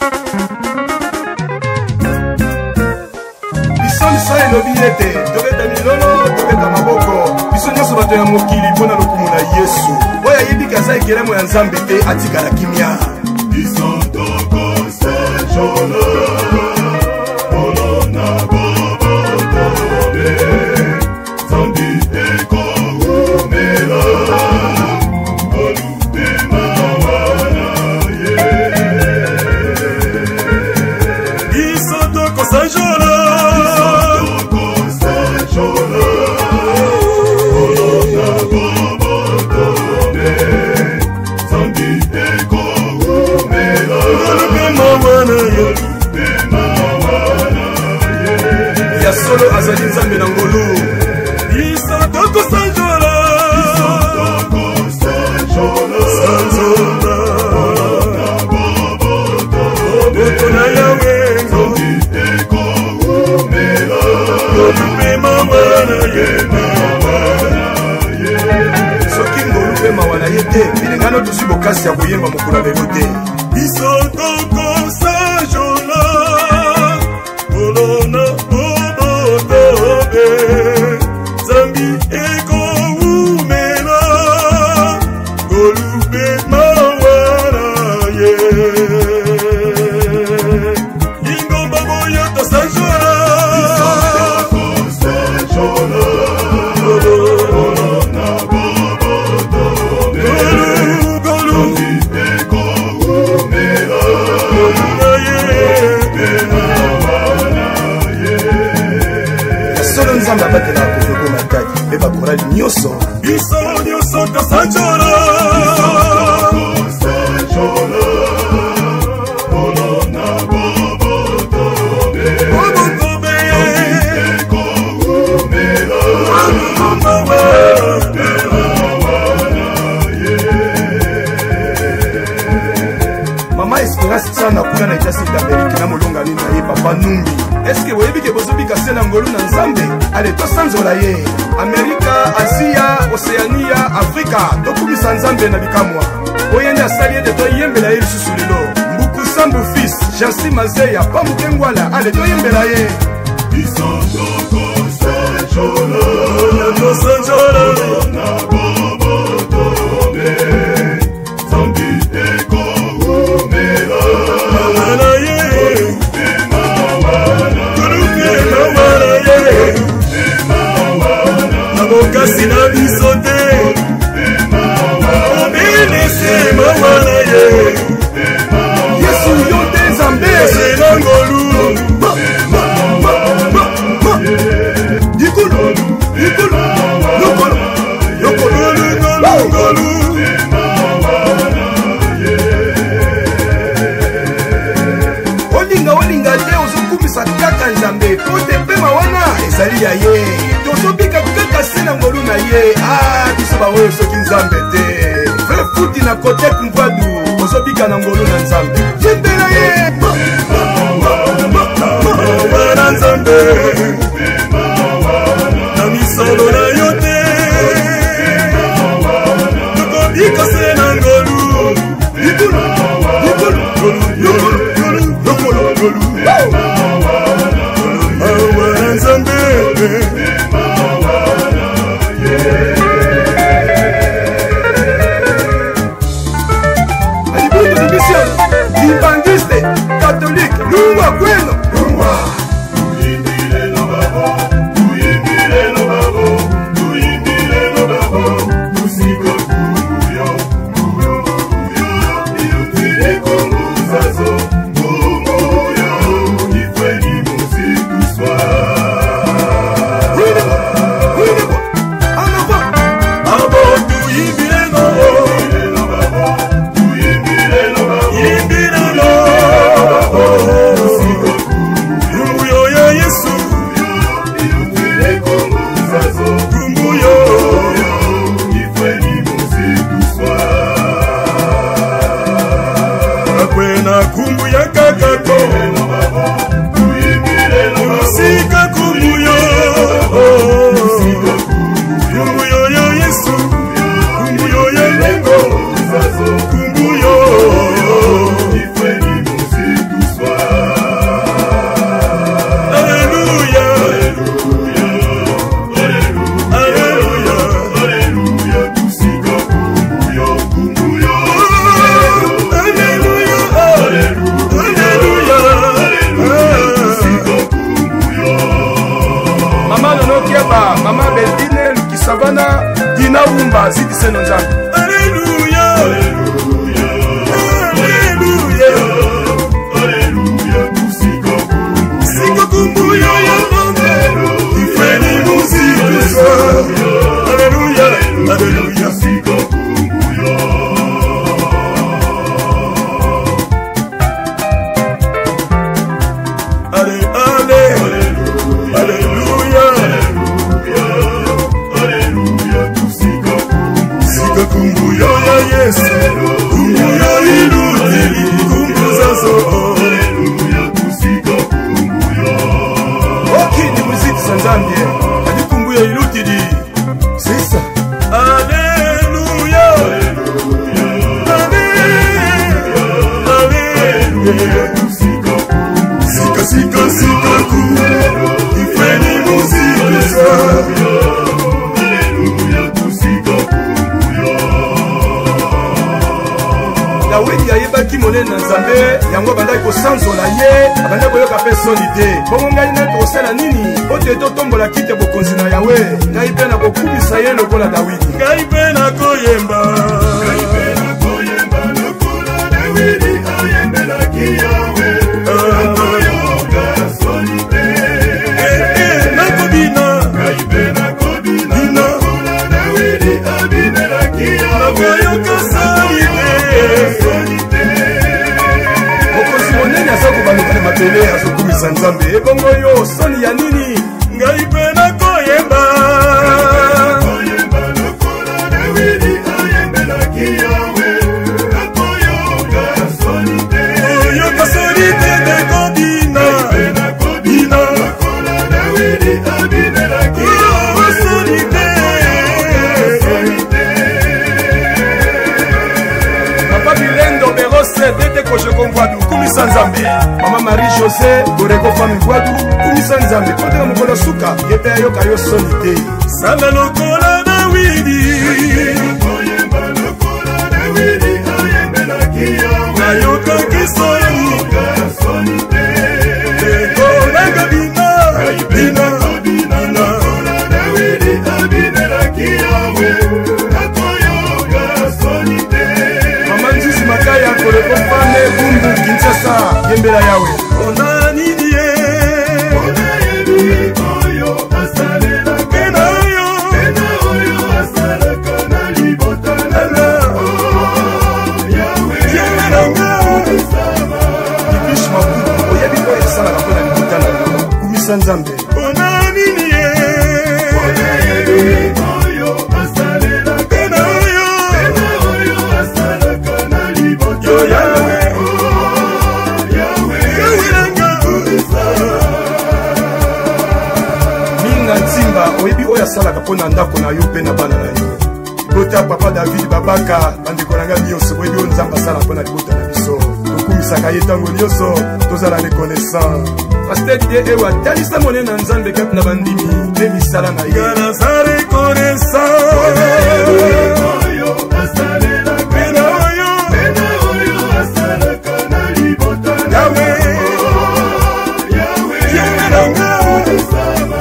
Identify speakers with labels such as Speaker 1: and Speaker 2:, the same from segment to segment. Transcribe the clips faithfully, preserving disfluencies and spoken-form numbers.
Speaker 1: Nzambe te atikala kimia. Solo azali nzambe na ngolu isatoko sanjola isatoko sanjola sanjola boto na yawe nzobi eko umela ngolupe mawana ye soki ngolupe mawana ye te bilengano tusi bokasi ya koyemba mokolo lelo te isatoko sanjola bolona Zambi eko umela golube mawana ye ingomba moyo to sanjola isoko sanjola na bobo tobe golube eko umela golube solo nzambe abatela kozoko mataki mpe bakorali nyonso biso nyonso tosanjola olona bobotobe bobotobe eko umela mama Esperance sana kuna na itasi d'Amérique na molonga nini na ye papa Numbi. Est-ce que vous avez vu que vous avez cassé l'angolo dans Zambé? Allez, tous sans olaye. Amerika, Asia, Océania, Afrika. Donc, vous sans Zambé na bikamwa. Oyenda salié de toi yembela ye sous le lot. Mbuku Sambu fils, Jansi Mazeya, Pamukengwala. Allez, toi yembela ye. Bisoto Sanchola, Nato Sanchola, na bobo tobe. Zambi eko umela, Amanaye. Kasi na bisote obinisi mawana ye Yesu yote Zambe sena ngolu Dikulu Dikulu Lokolo Lokolo Lokolo Olinga olinga te ozokumisa kaka Nzambe pote mpe mawana ezali ya ye tozobika kaka sena ngolu na ye ah biso baoyo soki Nzambe te vrai futi na kote kumvadu ozobika na ngolu na Nzambe yembela ye wana Nzambe na misolo na yo te tokobika sena ngolu likulu likulu likulu lokolo ngolu wana Nzambe Libandiste, catholique, lungwa kweno lungwa tuyimbile no babo tuyimbile no babo tuyimbile no babo tusiko kuyo kuyo kuyo ilutile konguzazo kuyo ifeni musiku swa Winebo, winebo, anava abo tuyimbile no babo tuyimbile no babo kumbu ya kakako musika kumbu yo kumbu yo ya Yesu kumbu yo ya lengo kumbu yo ifeni musiku bazidi seno nzambe.
Speaker 2: Alléluia, Alléluia, Alléluia, Alléluia, kusiko kumbuyo, kusiko kumbuyo ya Mandelo, ifeni muziki, Alléluia, Alléluia, kusiko kumbuyo. Allez, allez, Alléluia, Alléluia, Alléluia, kusiko kumbuyo, kumbuyo ya Yesu, kumbuyo iludeli, kumbuza so, Alléluia, kusiko kumbuyo.
Speaker 1: Ok, ni muziki sa nzambe, adi kumbuyo iludeli. C'est ça.
Speaker 2: Alléluia, Alléluia, Alléluia, kusiko kumbuyo, sika sika sika kumbuyo, ifeni muziki sa.
Speaker 1: Dawidi ayebaki monene na nzambe yango bandaki kosanzola ye abandaki koyoka mpe soni te bongo ngai nani tokosala nini po te totombola kite bokonzi na yawe ngai mpe nakokumisa ye lokola Dawidi
Speaker 2: ngai mpe nakoyemba ngai mpe nakoyemba lokola Dawidi ayembelaki yawe nakoyoka soni te nakobina ngai mpe nakobina lokola Dawidi abinelaki yawe nakoyoka soni te
Speaker 1: mokonzi monene aza kobalokana mabele azokumisa nzambe ebongo yo soni ya nini
Speaker 2: ngai mpe nakoyemba nakoyemba lokola Dawidi ayembelaki yawe nakoyoka soni te oyoka soni te nakobina mpe nakobina lokola Dawidi abinelaki yawe soni te
Speaker 1: papa bilendo berose dete kosheko mvwadu kumisa nzambe mama Marie José Goreko fami mvwadu kumisa nzambe kotela mokolo suka yepe ayoka yo soni te
Speaker 2: sala lokola Dawidi nakoyemba lokola Dawidi ayembelaki yawe nayokaki soni te ekolanga bina bina bina lokola Dawidi abinelaki yawe nakoyoka soni te
Speaker 1: mama Nzisi Makaya Goreko fami Bumbu Kinshasa yembela yawe
Speaker 2: ona nini ye ona yebi oyo asalela pena oyo pena oyo asalaka na libota nanga yawe yawe nanga sama
Speaker 1: Bibish Mabubu oyebi ko esalaka mpo na libota na yo kumisa nzambe
Speaker 2: ona nini ye ona yebi oyo asalela pena oyo pena oyo asalaka na libota yawe yawe yawe nanga sama
Speaker 1: minga ntimba oyebi oyo asalaka mpo na ndako na yo mpe na bana na yo libota papa David babaka bandeko na ngai nyonso boyebi oyo nzambe asala mpo na libota na biso tokumisaka ye ntango nyonso tozala reconnaissant paster die eyo atalisa monene na nzambe kati na bandimi mpe misala na ye
Speaker 2: naza reconnaissant oyo asalela pena oyo pena oyo asalaka na libota yawe yawe yawe nanga sama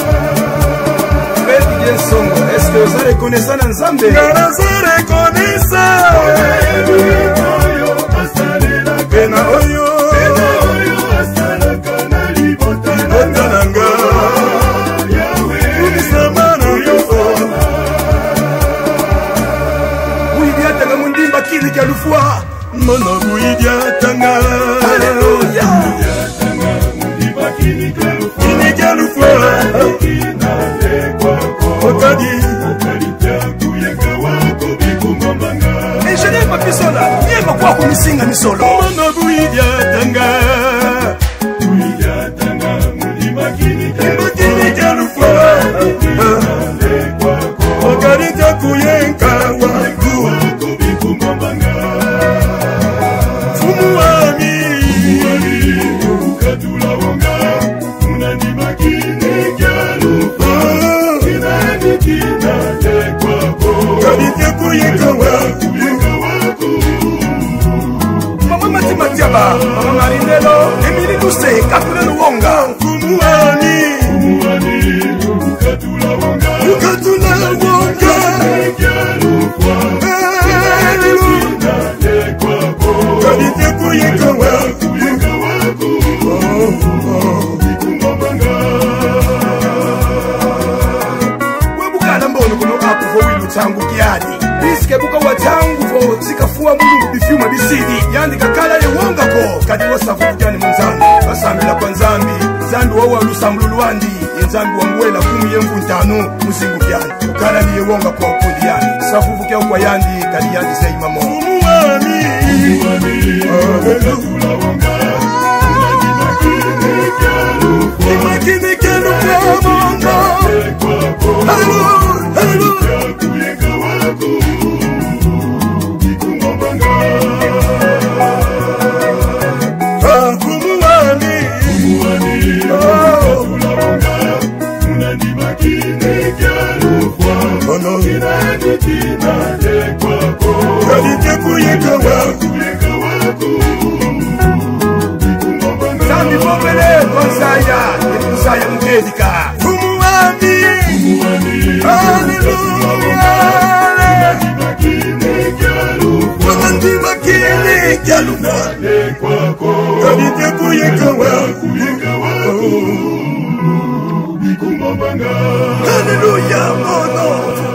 Speaker 1: mpe die nsongo eske oza reconnaissant na nzambe
Speaker 2: naza reconnaissant oyo asalela pena oyo pena oyo asalaka na libota nanga yawe kumisama na yo
Speaker 1: buidi atanga mondimba kiliki alufwa
Speaker 2: mona buidi atanga
Speaker 1: Alléluia
Speaker 2: kiliki alufwa okadi
Speaker 1: ingénieur papisola yemba kwa kumisinga misolo
Speaker 2: mona buidi atanga buidi atanga mondimba kiliki alufwa okadi kuyenka wangu fumu wami ukatula wonga unani makine kyalufa kinani kinane kwako kabite kuyenka wangu
Speaker 1: mama matimatiaba mama Marindelo Emily Duse katula luwonga
Speaker 2: fumu wami ukatula wonga ukatula wonga kalite kuyeka wako kuyeka wako bikumbanga
Speaker 1: webukala mbono kuno apo vo wilu changu kiani biske buka wa changu vo zikafua mulungu bifyuma bisidi yandika kala ye wongako kadi wasafu kujani munzambi basambila kwa nzambi zambi wawa lusambulu wandi yenzambi wa mwela kumi yemvu ntano muzingu kyani ukala niye wonga kwa ukundi yani safufu kia ukwa yandi kadi yandi zei mamo
Speaker 2: umuwami umuwami ahekula wonga unanimakine kyalu imakine kyalu kwa monga halo halo kuyeka wako bikumbanga umuwami umuwami ahekula wonga unanimakine kyalu kwa kalite kuyeka wako
Speaker 1: zambi popele konsaya ekusaya mkedika
Speaker 2: umuwami haleluya unanimakine kyalu kalite kuyeka wako haleluya mono